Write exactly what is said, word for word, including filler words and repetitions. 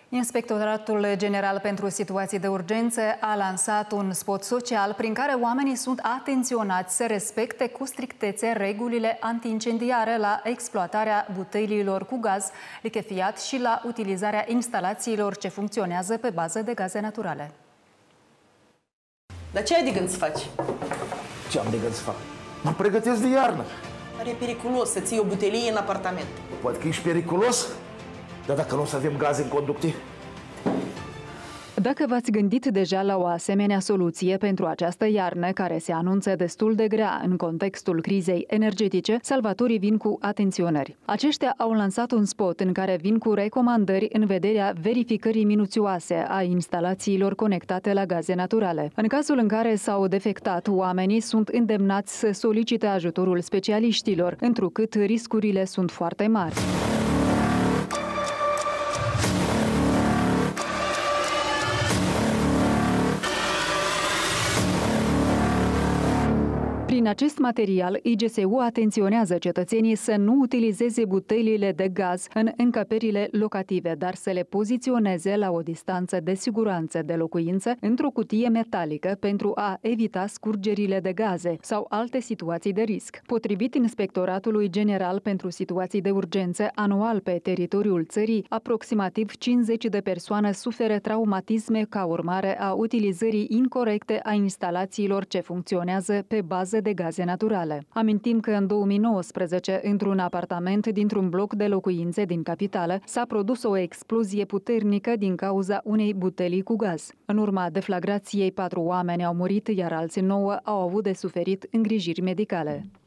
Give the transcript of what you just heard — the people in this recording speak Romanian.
Inspectoratul General pentru Situații de Urgență a lansat un spot social prin care oamenii sunt atenționați să respecte cu strictețe regulile antiincendiare la exploatarea buteiliilor cu gaz lichefiat și la utilizarea instalațiilor ce funcționează pe bază de gaze naturale. Dar ce ai de gând să faci? Ce am de gând să fac? Mă pregătesc de iarnă. Dar e periculos să ții o butelie în apartament. Poate că ești periculos? Dar dacă nu o să avem gaze în conducte? Dacă v-ați gândit deja la o asemenea soluție pentru această iarnă, care se anunță destul de grea în contextul crizei energetice, salvatorii vin cu atenționări. Aceștia au lansat un spot în care vin cu recomandări în vederea verificării minuțioase a instalațiilor conectate la gaze naturale. În cazul în care s-au defectat, oamenii sunt îndemnați să solicite ajutorul specialiștilor, întrucât riscurile sunt foarte mari. Prin acest material, I G S U atenționează cetățenii să nu utilizeze butelile de gaz în încăperile locative, dar să le poziționeze la o distanță de siguranță de locuință într-o cutie metalică pentru a evita scurgerile de gaze sau alte situații de risc. Potrivit Inspectoratului General pentru Situații de Urgență, anual pe teritoriul țării, aproximativ cincizeci de persoane suferă traumatisme ca urmare a utilizării incorecte a instalațiilor ce funcționează pe bază de gaze naturale. Amintim că în două mii nouăsprezece, într-un apartament dintr-un bloc de locuințe din capitală, s-a produs o explozie puternică din cauza unei butelii cu gaz. În urma deflagrației, patru oameni au murit, iar alții nouă au avut de suferit îngrijiri medicale.